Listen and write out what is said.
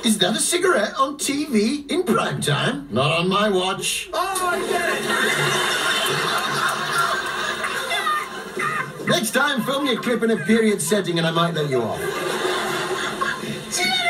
Is that a cigarette on TV in prime time? Not on my watch. Oh, I get it! Next time, film your clip in a period setting and I might let you off.